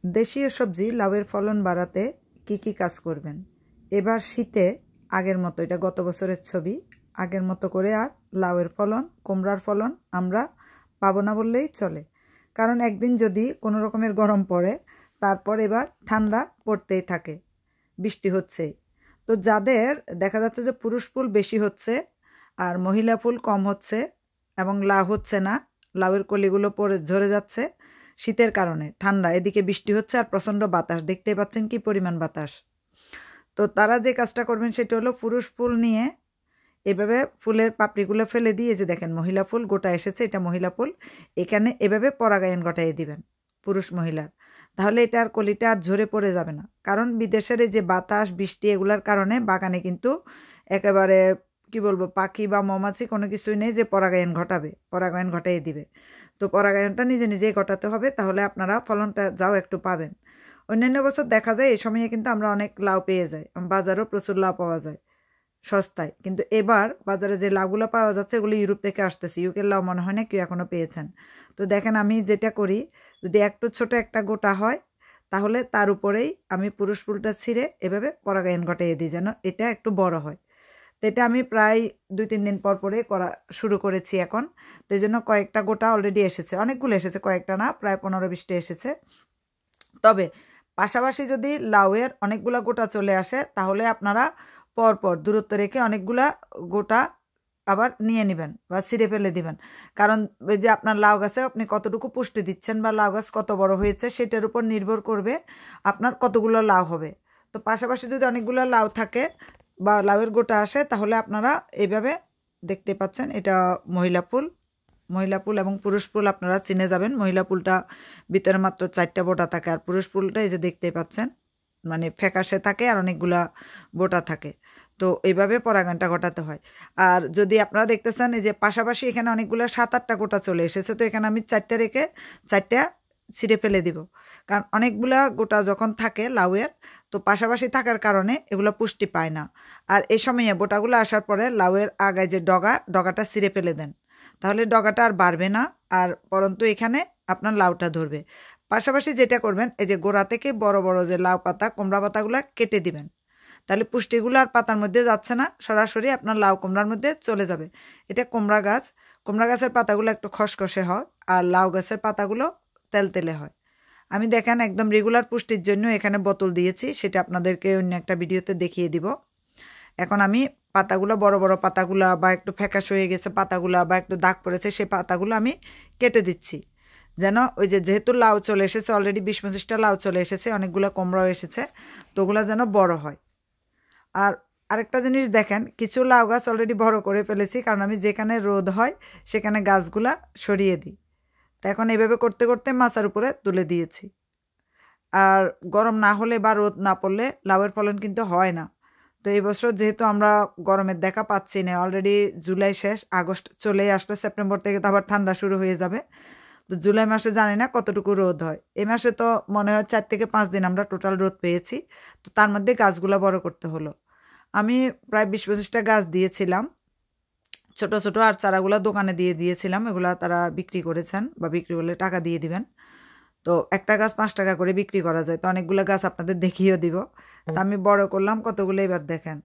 দেশীয় সবজি লাউয়ের ফলন বাড়াতে কি কাজ করবেন? এবার শীতে আগের মতো, এটা গত বছরের ছবি, আগের মতো করে আর লাউয়ের ফলন, কুমড়ার ফলন আমরা পাবো না বললেই চলে। কারণ একদিন যদি কোনো রকমের গরম পড়ে, তারপর এবার ঠান্ডা পড়তেই থাকে, বৃষ্টি হচ্ছে। তো যাদের দেখা যাচ্ছে যে পুরুষ ফুল বেশি হচ্ছে আর মহিলা ফুল কম হচ্ছে এবং লাউ হচ্ছে না, লাউয়ের কলিগুলো পড়ে ঝরে যাচ্ছে শীতের কারণে, ঠান্ডা, এদিকে বৃষ্টি হচ্ছে আর প্রচণ্ড বাতাস, দেখতেই পাচ্ছেন কি পরিমাণ বাতাস। তো তারা যে কাজটা করবেন সেটা হলো পুরুষ ফুল নিয়ে এভাবে ফুলের পাপড়িগুলো ফেলে দিয়ে, যে দেখেন মহিলা ফুল গোটা এসেছে, এটা মহিলা ফুল, এখানে এভাবে পরাগায়ন ঘটাইয়ে দিবেন পুরুষ মহিলার। তাহলে এটা আর কলিটা আর ঝরে পড়ে যাবে না। কারণ বিদেশের এই যে বাতাস বৃষ্টি এগুলার কারণে বাগানে কিন্তু একেবারে কি বলবো, পাখি বা মৌমাছি কোনো কিছুই নেই যে পরাগায়ন ঘটাবে, পরাগায়ন ঘটাইয়ে দিবে। তো পরাগায়নটা নিজে নিজেই ঘটাতে হবে, তাহলে আপনারা ফলনটা যাও একটু পাবেন। অন্যান্য বছর দেখা যায় এই সময়ে কিন্তু আমরা অনেক লাউ পেয়ে যাই, বাজারেও প্রচুর লাউ পাওয়া যায় সস্তায়। কিন্তু এবার বাজারে যে লাউগুলো পাওয়া যাচ্ছে এগুলো ইউরোপ থেকে আসতেছে, ইউকের লাউ মনে হয় না কেউ এখনও পেয়েছেন। তো দেখেন আমি যেটা করি, যদি একটু ছোট একটা গোটা হয় তাহলে তার উপরেই আমি পুরুষ ফুলটা ছিঁড়ে এভাবে পরাগায়ন ঘটাইয়ে দিই যেন এটা একটু বড় হয়। তো এটা আমি প্রায় 2-3 দিন পর পরে করা শুরু করেছি এখন। তো এই জন্য কয়েকটা গোটা অলরেডি এসেছে, অনেকগুলো এসেছে, কয়েকটা না, প্রায় 15-20টা এসেছে। তবে পাশাপাশি যদি লাউয়ের অনেকগুলা গোটা চলে আসে তাহলে আপনারা পরপর দূরত্ব রেখে অনেকগুলা গোটা আবার নিয়ে নেবেন বা ছিঁড়ে ফেলে দিবেন। কারণ ওই যে আপনার লাউ গাছে আপনি কতটুকু পুষ্টি দিচ্ছেন বা লাউ গাছ কত বড় হয়েছে সেটার উপর নির্ভর করবে আপনার কতগুলো লাউ হবে। তো পাশাপাশি যদি অনেকগুলো লাউ থাকে বা লাউয়ের গোটা আসে তাহলে আপনারা এইভাবে, দেখতে পাচ্ছেন এটা মহিলা ফুল এবং পুরুষ ফুল আপনারা চিনে যাবেন। মহিলা ফুলটা ভিতরে মাত্র 4টা বোটা থাকে আর পুরুষ ফুলটা এই যে দেখতেই পাচ্ছেন মানে ফ্যাকাশে থাকে আর অনেকগুলা বোটা থাকে। তো এইভাবে পরাগায়নটা ঘটাতে হয়। আর যদি আপনারা দেখতেছেন এই যে পাশাপাশি এখানে অনেকগুলো 7-8টা গোটা চলে এসেছে, তো এখানে আমি 4টা রেখে 4টা ছিঁড়ে ফেলে দিব। কারণ অনেকগুলা গোটা যখন থাকে লাউয়ের, তো পাশাপাশি থাকার কারণে এগুলো পুষ্টি পায় না। আর এই সময়ে বোটাগুলো আসার পরে লাউয়ের আগায় যে ডগাটা ছিঁড়ে ফেলে দেন, তাহলে ডগাটা আর বাড়বে না, আর পরন্তু এখানে আপনার লাউটা ধরবে। পাশাপাশি যেটা করবেন, এই যে গোড়া থেকে বড় বড় যে লাউ পাতা কুমড়া পাতাগুলো কেটে দিবেন, তাহলে পুষ্টিগুলো আর পাতার মধ্যে যাচ্ছে না, সরাসরি আপনার লাউ কুমড়ার মধ্যে চলে যাবে। এটা কুমড়া গাছের পাতাগুলো একটু খসখসে হয় আর লাউ গাছের পাতাগুলো তেলতেলে হয়। আমি দেখেন একদম রেগুলার পুষ্টির জন্য এখানে বোতল দিয়েছি, সেটা আপনাদেরকে অন্য একটা ভিডিওতে দেখিয়ে দিব। এখন আমি পাতাগুলো, বড় বড় পাতাগুলা বা একটু ফ্যাকাশ হয়ে গেছে পাতাগুলা বা একটু দাগ পড়েছে সেই পাতাগুলো আমি কেটে দিচ্ছি, যেন ওই যে যেহেতু লাউ চলে এসেছে অলরেডি 20-25টা লাউ চলে এসেছে, অনেকগুলো কুমড়াও এসেছে, তো ওগুলো যেন বড় হয়। আর আরেকটা জিনিস দেখেন, কিছু লাউ গাছ অলরেডি বড় করে ফেলেছি, কারণ আমি যেখানে রোদ হয় সেখানে গাছগুলা সরিয়ে দিই। তো এখন এইভাবে করতে করতে মাচার উপরে তুলে দিয়েছি। আর গরম না হলে বা রোদ না পড়লে লাউয়ের ফলন কিন্তু হয় না। তো এই বছর যেহেতু আমরা গরমের দেখা পাচ্ছি না, অলরেডি জুলাই শেষ, আগস্ট চলেই আসলো, সেপ্টেম্বর থেকে তো আবার ঠান্ডা শুরু হয়ে যাবে। তো জুলাই মাসে জানি না কতটুকু রোদ হয়, এই মাসে তো মনে হয় 4 থেকে 5 দিন আমরা টোটাল রোদ পেয়েছি। তো তার মধ্যে গাছগুলো বড় করতে হলো। আমি প্রায় 20-25টা গাছ দিয়েছিলাম ছোট ছোট, আর চারাগুলো দোকানে দিয়ে দিয়েছিলাম, এগুলা তারা বিক্রি করেছেন বা বিক্রি করলে টাকা দিয়ে দিবেন। তো একটা গাছ 5 টাকা করে বিক্রি করা যায়, তো অনেকগুলো গাছ আপনাদের দেখিয়েও দিব। তা আমি বড় করলাম কতগুলো, এবার দেখেন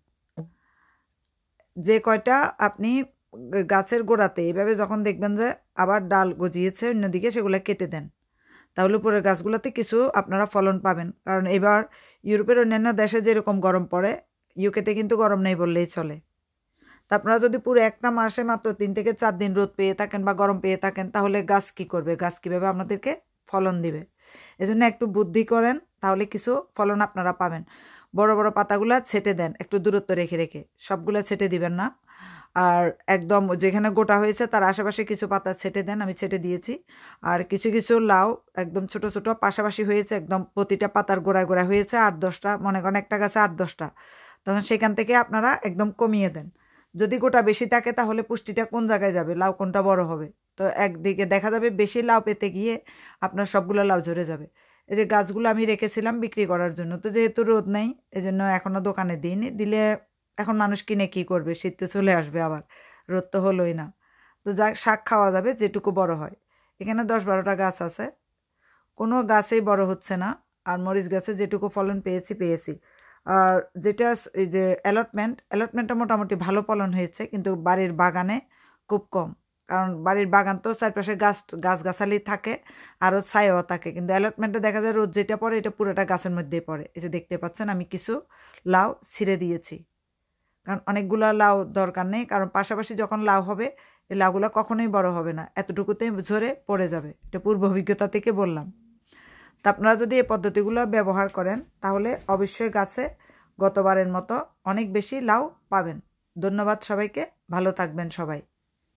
যে কয়টা আপনি গাছের গোড়াতে এইভাবে যখন দেখবেন যে আবার ডাল গজিয়েছে অন্যদিকে, সেগুলো কেটে দেন, তাহলে উপরের গাছগুলোতে কিছু আপনারা ফলন পাবেন। কারণ এবার ইউরোপের অন্যান্য দেশে যেরকম গরম পড়ে, ইউকেতে কিন্তু গরম নেই বললেই চলে। তা আপনারা যদি পুরো একটা মাসে মাত্র 3 থেকে 4 দিন রোদ পেয়ে থাকেন বা গরম পেয়ে থাকেন, তাহলে গাছ কি করবে, গাছ কীভাবে আপনাদেরকে ফলন দিবে? এজন্য একটু বুদ্ধি করেন, তাহলে কিছু ফলন আপনারা পাবেন। বড় বড় পাতাগুলা ছেটে দেন একটু দূরত্ব রেখে রেখে, সবগুলা ছেটে দিবেন না। আর একদম যেখানে গোটা হয়েছে তার আশেপাশে কিছু পাতা ছেটে দেন, আমি ছেটে দিয়েছি। আর কিছু কিছু লাউ একদম ছোট ছোট পাশাপাশি হয়েছে, একদম প্রতিটা পাতার গোড়ায় গোড়ায় হয়েছে 8-10টা, মনে করেন একটা গাছে 8-10টা, তখন সেখান থেকে আপনারা একদম কমিয়ে দেন। যদি গোটা বেশি থাকে তাহলে পুষ্টিটা কোন জায়গায় যাবে, লাউ কোনটা বড় হবে? তো একদিকে দেখা যাবে বেশি লাউ পেতে গিয়ে আপনার সবগুলো লাউ ঝরে যাবে। এই যে গাছগুলো আমি রেখেছিলাম বিক্রি করার জন্য, তো যেহেতু রোদ নেই এজন্য এখনও দোকানে দিইনি, দিলে এখন মানুষ কিনে কি করবে, শীত তো চলে আসবে আবার, রোদ তো হলোই না। তো যা শাক খাওয়া যাবে যেটুকু বড় হয়। এখানে 10-12টা গাছ আছে, কোনো গাছেই বড় হচ্ছে না। আর মরিচ গাছে যেটুকু ফলন পেয়েছি। আর যেটা এই যে অ্যালটমেন্টটা মোটামুটি ভালো ফলন হয়েছে, কিন্তু বাড়ির বাগানে খুব কম। কারণ বাড়ির বাগান তো চারপাশে গাছগাছালি থাকে, আরও ছায়াও থাকে, কিন্তু অ্যালটমেন্টে দেখা যায় রোদ যেটা পড়ে এটা পুরোটা গাছের মধ্যেই পড়ে। এই যে দেখতে পাচ্ছেন আমি কিছু লাউ ছিঁড়ে দিয়েছি, কারণ অনেকগুলো লাউ দরকার নেই, কারণ পাশাপাশি যখন লাউ হবে এই লাউগুলো কখনোই বড় হবে না, এতটুকুতেই ঝরে পড়ে যাবে। এটা পূর্ব অভিজ্ঞতা থেকে বললাম। তা আপনারা যদি এই পদ্ধতিগুলো ব্যবহার করেন তাহলে অবশ্যই গাছে গতবারের মতো অনেক বেশি লাউ পাবেন। ধন্যবাদ সবাইকে, ভালো থাকবেন সবাই।